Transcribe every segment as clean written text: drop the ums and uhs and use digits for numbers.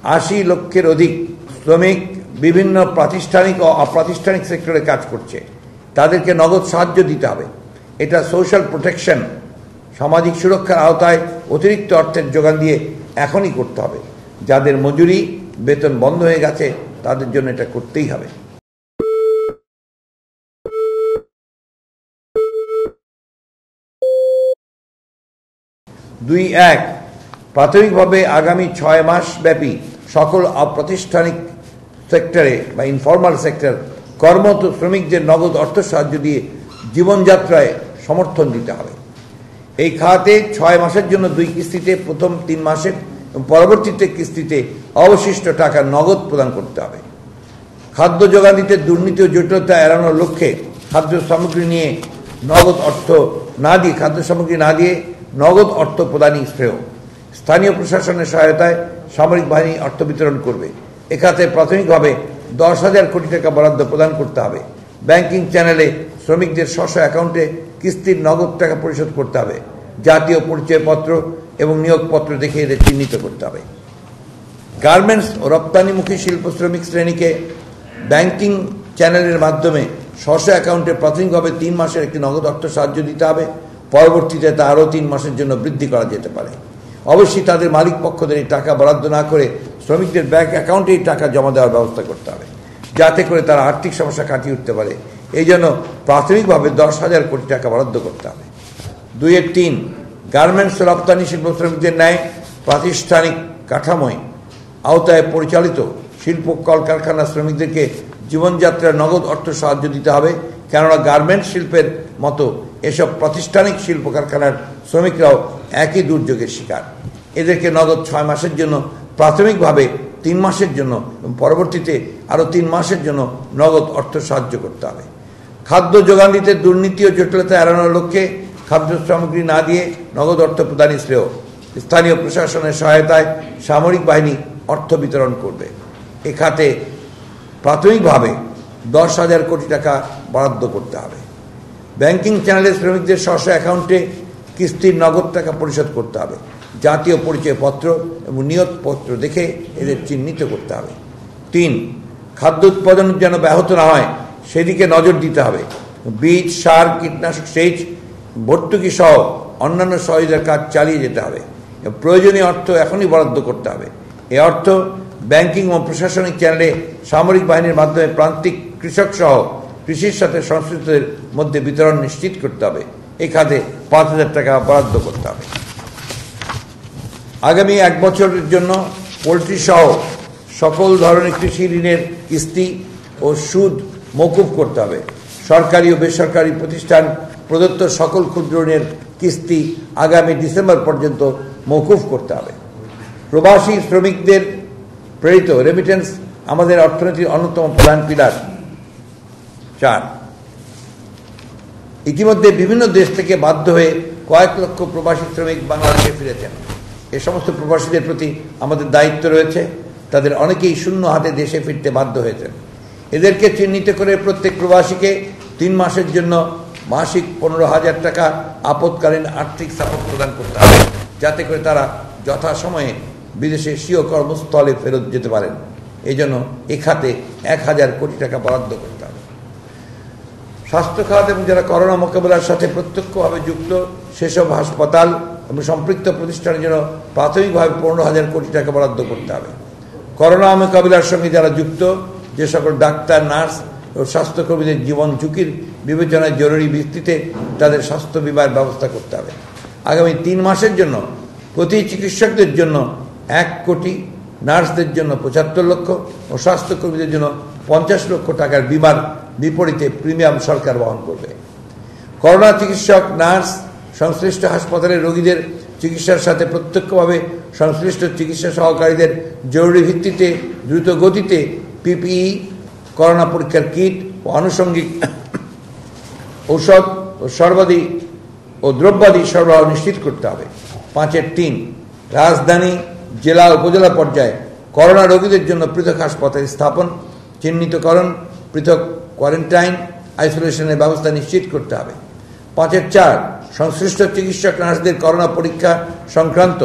80 লক্ষের অধিক শ্রমিক বিভিন্ন প্রাতিষ্ঠানিক ও অপ্রাতিষ্ঠানিক সেক্টরে কাজ করছে, তাদেরকে নগদ সাহায্য দিতে হবে। এটা সোশ্যাল প্রোটেকশন, সামাজিক সুরক্ষার আওতায় অতিরিক্ত অর্থের যোগান দিয়ে এখনই করতে হবে। যাদের মজুরি বেতন বন্ধ হয়ে গেছে তাদের জন্য এটা করতেই হবে। 2.1 প্রাথমিকভাবে আগামী 6 মাস ব্যাপী সকল অপ্রাতিষ্ঠানিক সেক্টরে বা ইনফর্মাল সেক্টর কর্মরত শ্রমিকদের নগদ অর্থ সাহায্য দিয়ে জীবনযাত্রায় সমর্থন দিতে হবে। এই খাতে 6 মাসের জন্য 2 কিস্তিতে প্রথম 3 মাসের পরবর্তীতে কিস্তিতে অবশিষ্ট টাকা নগদ প্রদান করতে হবে। খাদ্য যোগান দিতে দুর্নীতি ও জটিলতা এড়ানোর লক্ষ্যে খাদ্য সামগ্রী নিয়ে নগদ অর্থ না দিয়ে খাদ্য সামগ্রী না দিয়ে নগদ অর্থ প্রদানই শ্রেয়। স্থানীয় প্রশাসনের সহায়তায় সামরিক বাহিনী অর্থ বিতরণ করবে। এখাতে প্রাথমিকভাবে 10,000 কোটি টাকা বরাদ্দ প্রদান করতে হবে। ব্যাংকিং চ্যানেলে শ্রমিকদের স্ব অ্যাকাউন্টে কিস্তির নগদ টাকা পরিশোধ করতে হবে। জাতীয় পরিচয়পত্র এবং নিয়োগপত্র দেখে এদের চিহ্নিত করতে হবে। গার্মেন্টস ও রপ্তানিমুখী শিল্প শ্রমিক শ্রেণীকে ব্যাংকিং চ্যানেলের মাধ্যমে স্ব অ্যাকাউন্টে প্রাথমিকভাবে 3 মাসের একটি নগদ অর্থ সাহায্য দিতে হবে। পরবর্তীতে তা আরও 3 মাসের জন্য বৃদ্ধি করা যেতে পারে। অবশ্যই তাদের মালিক পক্ষদের এই টাকা বরাদ্দ না করে শ্রমিকদের ব্যাংক অ্যাকাউন্টে এই টাকা জমা দেওয়ার ব্যবস্থা করতে হবে, যাতে করে তারা আর্থিক সমস্যা কাটিয়ে উঠতে পারে। এই জন্য প্রাথমিকভাবে 10,000 কোটি টাকা বরাদ্দ করতে হবে। 2.3 গার্মেন্টস রপ্তানি শিল্প শ্রমিকদের ন্যায় প্রাতিষ্ঠানিক কাঠামোয় আওতায় পরিচালিত শিল্প কলকারখানা শ্রমিকদেরকে জীবনযাত্রার নগদ অর্থ সাহায্য দিতে হবে। কেননা গার্মেন্টস শিল্পের মতো এসব প্রাতিষ্ঠানিক শিল্প কারখানার শ্রমিকরাও একই দুর্যোগের শিকার। এদেরকে নগদ 6 মাসের জন্য প্রাথমিকভাবে 3 মাসের জন্য এবং পরবর্তীতে আরও 3 মাসের জন্য নগদ অর্থ সাহায্য করতে হবে। খাদ্য যোগান দিতে দুর্নীতি ও জটিলতা এড়ানোর লক্ষ্যে খাদ্য সামগ্রী না দিয়ে নগদ অর্থ প্রদানই শ্রেয়। স্থানীয় প্রশাসনের সহায়তায় সামরিক বাহিনী অর্থ বিতরণ করবে। এ খাতে প্রাথমিকভাবে 10,000 কোটি টাকা বরাদ্দ করতে হবে। ব্যাংকিং চ্যানেলে শ্রমিকদের স্ব অ্যাকাউন্টে কিস্তির নগদ টাকা পরিশোধ করতে হবে। জাতীয় পরিচয়পত্র এবং নিয়োগপত্র দেখে এদের চিহ্নিত করতে হবে। 3 খাদ্য উৎপাদন যেন ব্যাহত না হয় সেদিকে নজর দিতে হবে। বীজ, সার, কীটনাশক, সেচ, ভর্তুকি সহ অন্যান্য সহযোগিতার কাজ চালিয়ে যেতে হবে। প্রয়োজনীয় অর্থ এখনই বরাদ্দ করতে হবে। এ অর্থ ব্যাংকিং ও প্রশাসনিক চ্যানেলে সামরিক বাহিনীর মাধ্যমে প্রান্তিক কৃষক সহ কৃষির সাথে সংশ্লিষ্টদের মধ্যে বিতরণ নিশ্চিত করতে হবে। এই খাতে 5,000 টাকা বরাদ্দ করতে হবে। আগামী 1 বছরের জন্য পোলট্রি সহ সকল ধরনের কৃষি ঋণের কিস্তি ও সুদ মওকুফ করতে হবে। সরকারি ও বেসরকারি প্রতিষ্ঠান প্রদত্ত সকল ক্ষুদ্র ঋণের কিস্তি আগামী ডিসেম্বর পর্যন্ত মওকুফ করতে হবে। প্রবাসী শ্রমিকদের প্রেরিত রেমিটেন্স আমাদের অর্থনীতির অন্যতম প্রধান পিলার। 4 ইতিমধ্যে বিভিন্ন দেশ থেকে বাধ্য হয়ে কয়েক লক্ষ প্রবাসী শ্রমিক বাংলাদেশে ফিরেছেন। এ সমস্ত প্রবাসীদের প্রতি আমাদের দায়িত্ব রয়েছে। তাদের অনেকেই শূন্য হাতে দেশে ফিরতে বাধ্য হয়েছেন। এদেরকে চিহ্নিত করে প্রত্যেক প্রবাসীকে 3 মাসের জন্য মাসিক 15,000 টাকা আপৎকালীন আর্থিক সাপোর্ট প্রদান করতে হবে, যাতে করে তারা যথাসময়ে বিদেশে স্বীয় কর্মস্থলে ফেরত যেতে পারেন। এই জন্য এ খাতে 1,000 কোটি টাকা বরাদ্দ করতে হবে। স্বাস্থ্য খাত এবং যারা করোনা মোকাবিলার সাথে প্রত্যক্ষভাবে যুক্ত সেসব হাসপাতাল এবং সম্পৃক্ত প্রতিষ্ঠানের জন্য প্রাথমিকভাবে 15,000 কোটি টাকা বরাদ্দ করতে হবে। করোনা মোকাবিলার সঙ্গে যারা যুক্ত যে সকল ডাক্তার, নার্স ও স্বাস্থ্যকর্মীদের জীবন ঝুঁকির বিবেচনায় জরুরি ভিত্তিতে তাদের স্বাস্থ্য বিমার ব্যবস্থা করতে হবে। আগামী 3 মাসের জন্য প্রতি চিকিৎসকদের জন্য 1 কোটি, নার্সদের জন্য 75 লক্ষ ও স্বাস্থ্যকর্মীদের জন্য 50 লক্ষ টাকার বিমার বিপরীতে প্রিমিয়াম সরকার বহন করবে। করোনা চিকিৎসক, নার্স সংশ্লিষ্ট হাসপাতালের রোগীদের চিকিৎসার সাথে প্রত্যক্ষভাবে সংশ্লিষ্ট চিকিৎসা সহকারীদের জরুরি ভিত্তিতে দ্রুত গতিতে পিপিই, করোনা পরীক্ষার কিট ও আনুষঙ্গিক ঔষধ ও দ্রব্যাদি সরবরাহ নিশ্চিত করতে হবে। 5.3 রাজধানী, জেলা, উপজেলা পর্যায়ে করোনা রোগীদের জন্য পৃথক হাসপাতাল স্থাপন, চিহ্নিতকরণ, পৃথক কোয়ারেন্টাইন, আইসোলেশনের ব্যবস্থা নিশ্চিত করতে হবে। 5.4 সংশ্লিষ্ট চিকিৎসক, নার্সদের করোনা পরীক্ষা সংক্রান্ত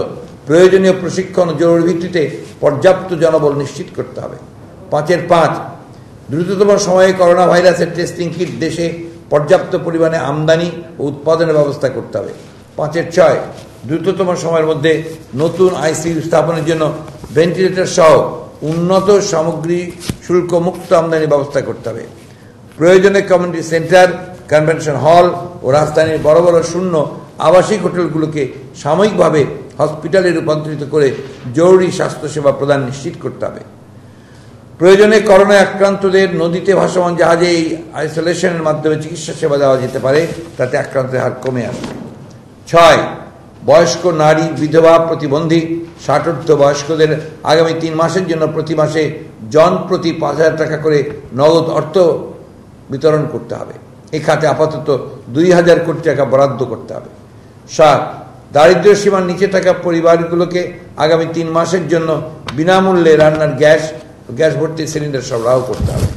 প্রয়োজনীয় প্রশিক্ষণ ও জরুরি ভিত্তিতে পর্যাপ্ত জনবল নিশ্চিত করতে হবে। 5-এর 5 দ্রুততম সময়ে করোনা ভাইরাসের টেস্টিং কিট দেশে পর্যাপ্ত পরিমাণে আমদানি ও উৎপাদনের ব্যবস্থা করতে হবে। 5-এর 6 দ্রুততম সময়ের মধ্যে নতুন আইসিইউ স্থাপনের জন্য ভেন্টিলেটর সহ উন্নত সামগ্রী শুল্ক মুক্ত আমদানির ব্যবস্থা করতে হবে। প্রয়োজনে কমিউনিটি সেন্টার, কনভেনশন হল ও রাজধানীর বড় বড় শূন্য আবাসিক হোটেলগুলোকে সাময়িকভাবে হসপিটালে রূপান্তরিত করে জরুরি স্বাস্থ্যসেবা প্রদান নিশ্চিত করতে হবে। প্রয়োজনে করোনায় আক্রান্তদের নদীতে ভাসমান জাহাজে এই আইসোলেশনের মাধ্যমে চিকিৎসা সেবা দেওয়া যেতে পারে, তাতে আক্রান্তের হার কমে আসবে। 6 বয়স্ক নারী, বিধবা, প্রতিবন্ধী, ষাটোর্ধ্ব বয়স্কদের আগামী 3 মাসের জন্য প্রতি মাসে জন প্রতি 5,000 টাকা করে নগদ অর্থ বিতরণ করতে হবে। এই খাতে আপাতত 2,000 কোটি টাকা বরাদ্দ করতে হবে। 7 দারিদ্র্য সীমার নিচে থাকা পরিবারগুলোকে আগামী 3 মাসের জন্য বিনামূল্যে রান্নার গ্যাস ভর্তি সিলিন্ডার সরবরাহ করতে হবে।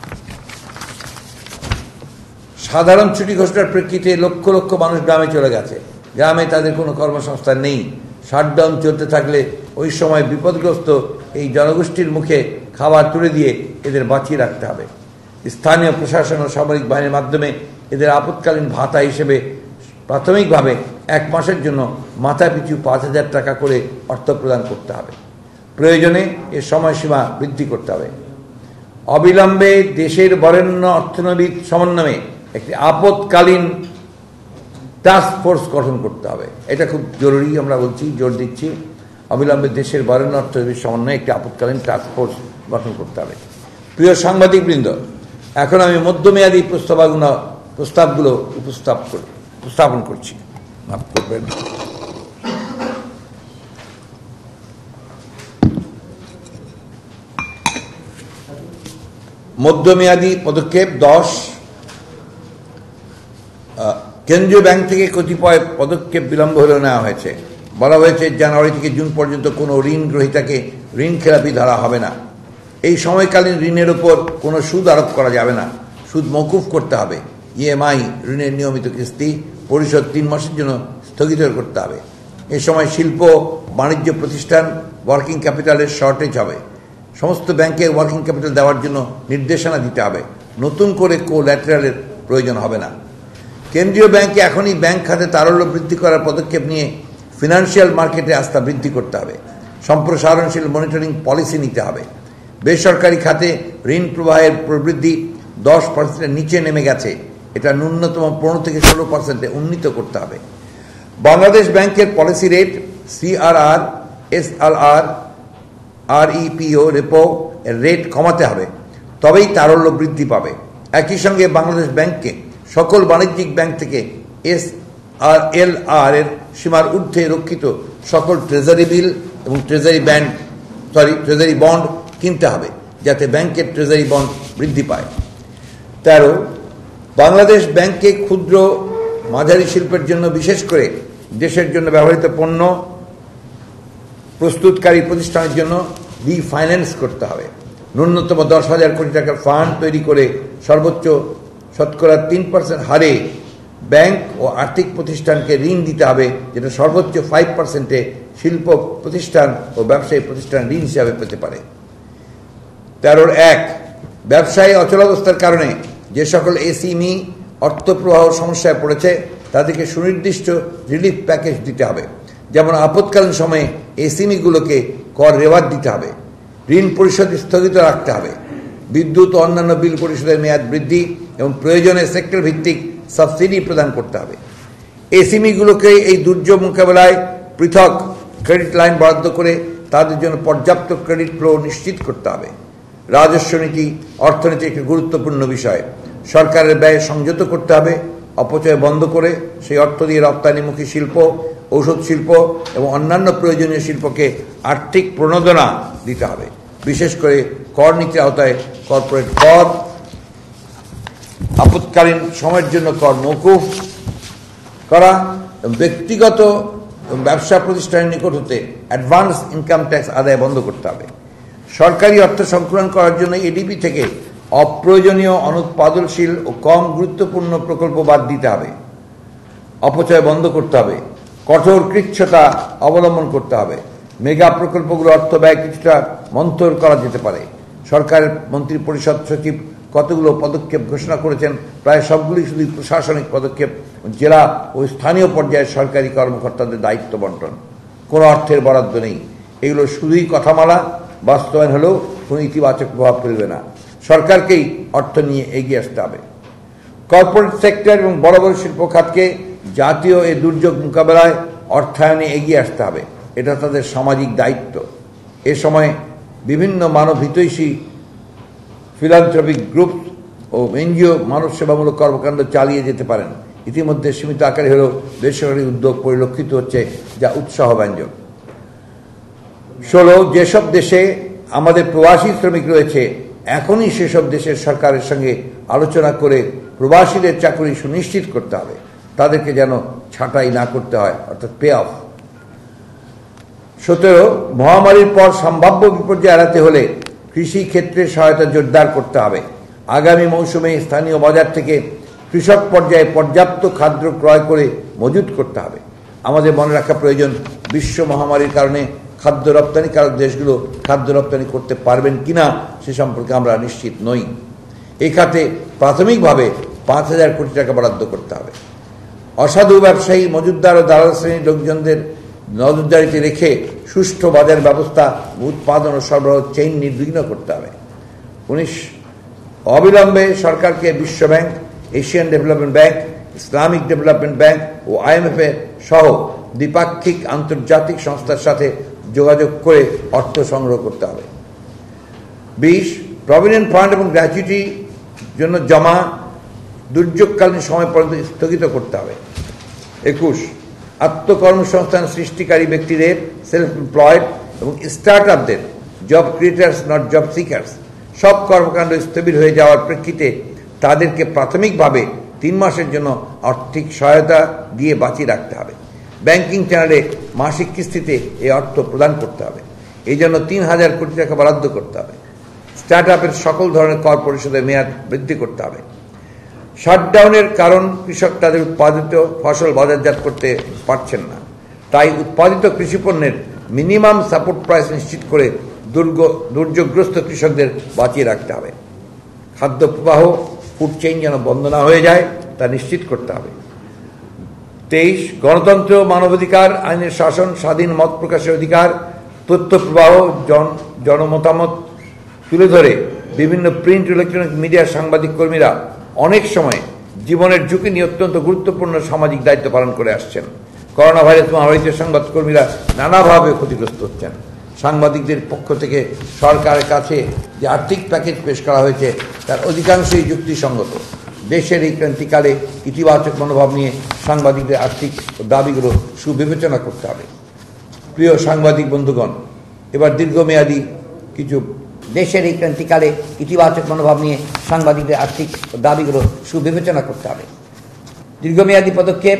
সাধারণ ছুটি ঘোষণার প্রেক্ষিতে লক্ষ লক্ষ মানুষ গ্রামে চলে গেছে। গ্রামে তাদের কোনো কর্মসংস্থান নেই। শাটডাউন চলতে থাকলে ওই সময় বিপদগ্রস্ত এই জনগোষ্ঠীর মুখে খাবার তুলে দিয়ে এদের বাঁচিয়ে রাখতে হবে। স্থানীয় প্রশাসন ও সামরিক বাহিনীর মাধ্যমে এদের আপৎকালীন ভাতা হিসেবে প্রাথমিকভাবে 1 মাসের জন্য মাথাপিছু 5,000 টাকা করে অর্থ প্রদান করতে হবে। প্রয়োজনে এর সময়সীমা বৃদ্ধি করতে হবে। অবিলম্বে দেশের বরেণ্য অর্থনৈতিক সমন্বয়ে একটি আপৎকালীন টাস্ক ফোর্স গঠন করতে হবে। এটা খুব জরুরি, আমরা বলছি, জোর দিচ্ছি। অবিলম্বে দেশের বরেণ্য অর্থনৈতিক সমন্বয়ে একটি আপৎকালীন টাস্ক ফোর্স গঠন করতে হবে। প্রিয় সাংবাদিকবৃন্দ, এখন আমি মধ্যমেয়াদী প্রস্তাবগুলো উপস্থাপন করছি। মাফ করবেন। মধ্যমেয়াদী পদক্ষেপ 10 কেন্দ্রীয় ব্যাংক থেকে কতিপয় পদক্ষেপ বিলম্ব হলেও নেওয়া হয়েছে। বলা হয়েছে জানুয়ারি থেকে জুন পর্যন্ত কোনো ঋণ গ্রহীতাকে ঋণ খেলাপি ধরা হবে না। এই সময়কালীন ঋণের উপর কোনো সুদ আরোপ করা যাবে না। সুদ মওকুফ করতে হবে। ইএমআই, ঋণের নিয়মিত কিস্তি পরিশোধ 3 মাসের জন্য স্থগিত করতে হবে। এ সময় শিল্প বাণিজ্য প্রতিষ্ঠান ওয়ার্কিং ক্যাপিটালের শর্টেজ হবে। সমস্ত ব্যাংকে ওয়ার্কিং ক্যাপিটাল দেওয়ার জন্য নির্দেশনা দিতে হবে। নতুন করে কোল্যাটারালের প্রয়োজন হবে না। কেন্দ্রীয় ব্যাংকে এখনই ব্যাংক খাতে তারল্য বৃদ্ধি করার পদক্ষেপ নিয়ে ফিনান্সিয়াল মার্কেটে আস্থা বৃদ্ধি করতে হবে। সম্প্রসারণশীল মনিটরিং পলিসি নিতে হবে। বেসরকারি খাতে ঋণ প্রবাহের প্রবৃদ্ধি 10%-এর নিচে নেমে গেছে। এটা ন্যূনতম 15 থেকে 16%-এ উন্নীত করতে হবে। বাংলাদেশ ব্যাংকের policy rate, CRR, SLR, REPO, repo এর রেট কমাতে হবে, তবেই তারল্য বৃদ্ধি পাবে। একই সঙ্গে বাংলাদেশ ব্যাংককে সকল বাণিজ্যিক ব্যাংক থেকে এসএলআর এর সীমার ঊর্ধ্বে রক্ষিত সকল ট্রেজারি বিল এবং ট্রেজারি বন্ড কিনতে হবে, যাতে ব্যাংকের ট্রেজারি বন্ড বৃদ্ধি পায়। 13 বাংলাদেশ ব্যাংকে ক্ষুদ্র মাঝারি শিল্পের জন্য, বিশেষ করে দেশের জন্য ব্যবহৃত পণ্য প্রস্তুতকারী প্রতিষ্ঠানের জন্য রিফাইন্যান্স করতে হবে। ন্যূনতম 10,000 কোটি টাকার ফান্ড তৈরি করে সর্বোচ্চ 3% হারে ব্যাংক ও আর্থিক প্রতিষ্ঠানকে ঋণ দিতে হবে, যেটা সর্বোচ্চ 5%-এ শিল্প প্রতিষ্ঠান ও ব্যবসায়ী প্রতিষ্ঠান ঋণ হিসাবে পেতে পারে। 13-1 ব্যবসায়ী অচলাবস্থার কারণে যে সকল এসএমই অর্থপ্রবাহ সমস্যায় পড়েছে তাদেরকে সুনির্দিষ্ট রিলিফ প্যাকেজ দিতে হবে। যেমন আপৎকালীন সময়ে এসএমইগুলোকে কর রেওয়াত দিতে হবে, ঋণ পরিশোধ স্থগিত রাখতে হবে, বিদ্যুৎ ও অন্যান্য বিল পরিশোধের মেয়াদ বৃদ্ধি এবং প্রয়োজনে সেক্টর ভিত্তিক সাবসিডি প্রদান করতে হবে। এসএমইগুলোকে এই দুর্যোগ মোকাবেলায় পৃথক ক্রেডিট লাইন বরাদ্দ করে তাদের জন্য পর্যাপ্ত ক্রেডিট ফ্লো নিশ্চিত করতে হবে। রাজস্ব নীতি অর্থনীতি একটি গুরুত্বপূর্ণ বিষয়। সরকারের ব্যয় সংযত করতে হবে। অপচয় বন্ধ করে সেই অর্থ দিয়ে রপ্তানিমুখী শিল্প, ঔষধ শিল্প এবং অন্যান্য প্রয়োজনীয় শিল্পকে আর্থিক প্রণোদনা দিতে হবে। বিশেষ করে কর নীতির আওতায় কর্পোরেট কর, আপৎকালীন সময়ের জন্য কর মওকুফ করা, ব্যক্তিগত ব্যবসা প্রতিষ্ঠানের নিকট হতে অ্যাডভান্স ইনকাম ট্যাক্স আদায় বন্ধ করতে হবে। সরকারি অর্থ সংকলন করার জন্য এডিপি থেকে অপ্রয়োজনীয়, অনুৎপাদনশীল ও কম গুরুত্বপূর্ণ প্রকল্প বাদ দিতে হবে। অপচয় বন্ধ করতে হবে। কঠোর কৃচ্ছতা অবলম্বন করতে হবে। মেগা প্রকল্পগুলো অর্থ ব্যয় কিছুটা মন্থর করা যেতে পারে। সরকারের মন্ত্রী পরিষদ সচিব কতগুলো পদক্ষেপ ঘোষণা করেছেন, প্রায় সবগুলি শুধু প্রশাসনিক পদক্ষেপ, জেলা ও স্থানীয় পর্যায়ে সরকারি কর্মকর্তাদের দায়িত্ব বন্টন, কোনো অর্থের বরাদ্দ নেই। এগুলো শুধুই কথামালা, বাস্তবায়ন হলেও কোনো ইতিবাচক প্রভাব ফেলবে না। সরকারকেই অর্থ নিয়ে এগিয়ে আসতে হবে। কর্পোরেট সেক্টর এবং বড় বড় শিল্প খাতকে জাতীয় এই দুর্যোগ মোকাবেলায় অর্থায়নে এগিয়ে আসতে হবে, এটা তাদের সামাজিক দায়িত্ব। এ সময় বিভিন্ন মানবহিতৈষী ফিলান্থ্রপিক গ্রুপ ও এনজিও মানব সেবামূলক কর্মকাণ্ড চালিয়ে যেতে পারেন। ইতিমধ্যে সীমিত আকারে হলেও বেসরকারি উদ্যোগ পরিলক্ষিত হচ্ছে, যা উৎসাহব্যঞ্জক। 16 যেসব দেশে আমাদের প্রবাসী শ্রমিক রয়েছে, এখনই সেসব দেশের সরকারের সঙ্গে আলোচনা করে প্রবাসীদের চাকরি সুনিশ্চিত করতে হবে, তাদেরকে যেন ছাঁটাই না করতে হয়, অর্থাৎ পে অফ। 17 মহামারীর পর সম্ভাব্য বিপর্যয় এড়াতে হলে কৃষি ক্ষেত্রে সহায়তা জোরদার করতে হবে। আগামী মৌসুমে স্থানীয় বাজার থেকে কৃষক পর্যায়ে পর্যাপ্ত খাদ্য ক্রয় করে মজুত করতে হবে। আমাদের মনে রাখা প্রয়োজন, বিশ্ব মহামারীর কারণে খাদ্য রপ্তানিকারক দেশগুলো খাদ্য রপ্তানি করতে পারবেন কিনা সে সম্পর্কে আমরা নিশ্চিত নই। এই খাতে প্রাথমিকভাবে 5,000 কোটি টাকা বরাদ্দ করতে হবে। অসাধু ব্যবসায়ী, মজুতদার ও দালাল শ্রেণীর লোকজনদের নজরদারিতে রেখে সুষ্ঠু বাজার ব্যবস্থা, উৎপাদন ও সরবরাহ চেইন নির্বিঘ্ন করতে হবে। 19 অবিলম্বে সরকারকে বিশ্বব্যাংক, Asian development bank, Islamic development bank ও IMF সহ দ্বিপাক্ষিক আন্তর্জাতিক সংস্থার সাথে যোগাযোগ করে অর্থ সংগ্রহ করতে হবে। 20 প্রভিডেন্ট ফান্ড এবং গ্র্যাচুইটি জন্য জমা দুর্যোগকালীন সময় পর্যন্ত স্থগিত করতে হবে। 21 আত্মকর্মসংস্থান সৃষ্টিকারী ব্যক্তিদের, সেলফ এমপ্লয়েড এবং স্টার্ট আপদের, job creators not job seekers, সব কর্মকাণ্ড স্থবির হয়ে যাওয়ার প্রেক্ষিতে তাদেরকে প্রাথমিকভাবে 3 মাসের জন্য আর্থিক সহায়তা দিয়ে বাঁচিয়ে রাখতে হবে। ব্যাংকিং চ্যানেলে মাসিক কিস্তিতে এই অর্থ প্রদান করতে হবে। এই জন্য 3,000 কোটি টাকা বরাদ্দ করতে হবে। স্টার্ট আপের সকল ধরনের কর পরিশোধের মেয়াদ বৃদ্ধি করতে হবে। শাটডাউনের কারণ কৃষক তাদের উৎপাদিত ফসল বাজারজাত করতে পারছেন না, তাই উৎপাদিত কৃষিপণ্যের মিনিমাম সাপোর্ট প্রাইস নিশ্চিত করে দুর্যোগগ্রস্ত কৃষকদের বাঁচিয়ে রাখতে হবে। খাদ্য প্রবাহ, ফুড চেইন যেন বন্ধ না হয়ে যায় তা নিশ্চিত করতে হবে। 23 গণতন্ত্র, মানবাধিকার, আইনের শাসন, স্বাধীন মত প্রকাশের অধিকার, তথ্য প্রবাহ, জনমতামত তুলে ধরে বিভিন্ন প্রিন্ট ইলেকট্রনিক মিডিয়ার সাংবাদিক কর্মীরা অনেক সময় জীবনের ঝুঁকি নিয়ে অত্যন্ত গুরুত্বপূর্ণ সামাজিক দায়িত্ব পালন করে আসছেন। করোনা ভাইরাস মহামারীতে সংবাদকর্মীরা নানাভাবে ক্ষতিগ্রস্ত হচ্ছেন। সাংবাদিকদের পক্ষ থেকে সরকারের কাছে যে আর্থিক প্যাকেজ পেশ করা হয়েছে তার অধিকাংশই যুক্তিসঙ্গত। দেশের এই ক্রান্তিকালে ইতিবাচক মনোভাব নিয়ে সাংবাদিকদের আর্থিক দাবিগুলো সুবিবেচনা করতে হবে। প্রিয় সাংবাদিক বন্ধুগণ, এবার দীর্ঘমেয়াদী কিছু দেশের এই ক্রান্তিকালে ইতিবাচক মনোভাব নিয়ে সাংবাদিকদের আর্থিক দাবিগুলো সুবিবেচনা করতে হবে। দীর্ঘমেয়াদী পদক্ষেপ।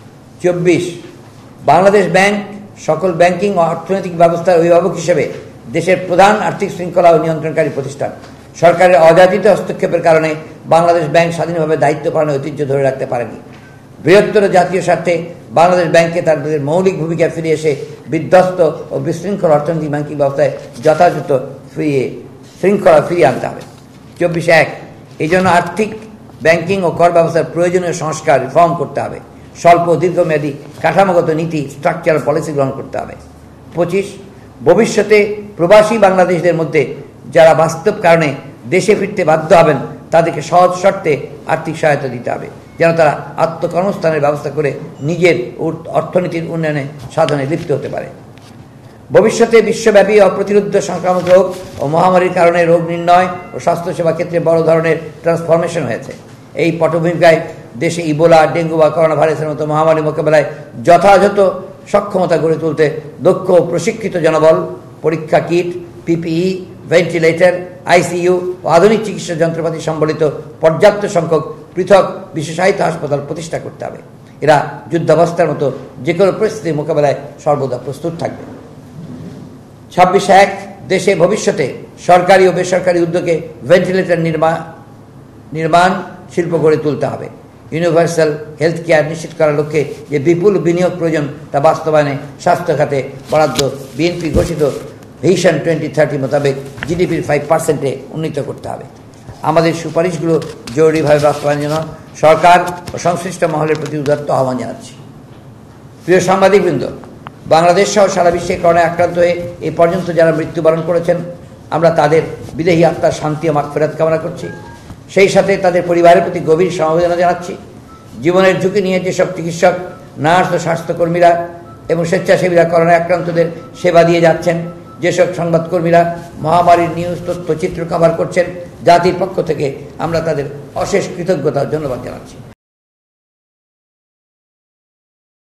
24 বাংলাদেশ ব্যাংক সকল ব্যাংকিং ও অর্থনৈতিক ব্যবস্থার অভিভাবক হিসেবে দেশের প্রধান আর্থিক শৃঙ্খলা ও নিয়ন্ত্রণকারী প্রতিষ্ঠান। সরকারের অযাচিত হস্তক্ষেপের কারণে বাংলাদেশ ব্যাংক স্বাধীনভাবে দায়িত্ব পালনের ঐতিহ্য ধরে রাখতে পারেনি। বৃহত্তর জাতীয় স্বার্থে বাংলাদেশ ব্যাংককে তাদের মৌলিক ভূমিকা ফিরে এসে বিধ্বস্ত ও বিশৃঙ্খল অর্থনৈতিক ব্যাংকিং ব্যবস্থায় যথাযথ শৃঙ্খলা ফিরিয়ে আনতে হবে। 24.1 এই জন্য আর্থিক ব্যাংকিং ও কর ব্যবস্থার প্রয়োজনীয় সংস্কার রিফর্ম করতে হবে। স্বল্প দীর্ঘমেয়াদী কাঠামোগত নীতি, স্ট্রাকচারাল পলিসি গ্রহণ করতে হবে। 25 ভবিষ্যতে প্রবাসী বাংলাদেশিদের মধ্যে যারা বাস্তব কারণে দেশে ফিরতে বাধ্য হবেন তাদেরকে সহজ শর্তে আর্থিক সহায়তা দিতে হবে, যেন তারা আত্মকর্মস্থানের ব্যবস্থা করে নিজের অর্থনীতির উন্নয়নে সাধনে লিপ্ত হতে পারে। ভবিষ্যতে বিশ্বব্যাপী অপ্রতিরোধ্য সংক্রামক রোগ ও মহামারীর কারণে রোগ নির্ণয় ও স্বাস্থ্যসেবা ক্ষেত্রে বড় ধরনের ট্রান্সফরমেশন হয়েছে। এই পটভূমিকায় দেশে ইবোলা, ডেঙ্গু বা করোনা ভাইরাসের মতো মহামারী মোকাবেলায় যথাযথ সক্ষমতা গড়ে তুলতে দক্ষ ও প্রশিক্ষিত জনবল, পরীক্ষা কিট, PPE, ভেন্টিলেটর, ICU ও আধুনিক চিকিৎসা যন্ত্রপাতি সম্বলিত পর্যাপ্ত সংখ্যক পৃথক বিশেষায়িত হাসপাতাল প্রতিষ্ঠা করতে হবে। এরা যুদ্ধাবস্থার মতো যে কোনো পরিস্থিতির মোকাবেলায় সর্বদা প্রস্তুত থাকবে। 26.1 দেশে ভবিষ্যতে সরকারি ও বেসরকারি উদ্যোগে ভেন্টিলেটর নির্মাণ শিল্প গড়ে তুলতে হবে। ইউনিভার্সাল হেলথ কেয়ার নিশ্চিত করার লক্ষ্যে যে বিপুল বিনিয়োগ প্রয়োজন তা বাস্তবায়নে স্বাস্থ্য খাতে বরাদ্দ বিএনপি ঘোষিত ভিশন 2030 মোতাবেক জিডিপির 5%-এ উন্নীত করতে হবে। আমাদের সুপারিশগুলো জরুরিভাবে বাস্তবায়নের জন্য সরকার ও সংশ্লিষ্ট মহলের প্রতি উদাত্ত আহ্বান জানাচ্ছি। প্রিয় সাংবাদিকবৃন্দ, বাংলাদেশ সহ সারা বিশ্বে করোনায় আক্রান্ত হয়ে এই পর্যন্ত যারা মৃত্যুবরণ করেছেন, আমরা তাদের বিদেহী আত্মার শান্তি ও মাগফিরাত কামনা করছি। সেই সাথে তাদের পরিবারের প্রতি গভীর সমবেদনা জানাচ্ছি। জীবনের ঝুঁকি নিয়ে যেসব চিকিৎসক, নার্স ও স্বাস্থ্যকর্মীরা এবং স্বেচ্ছাসেবীরা করোনায় আক্রান্তদের সেবা দিয়ে যাচ্ছেন, যেসব সংবাদকর্মীরা মহামারীর নিউজ তথ্যচিত্র কভার করছেন, জাতির পক্ষ থেকে আমরা তাদের অশেষ কৃতজ্ঞতা ধন্যবাদ জানাচ্ছি।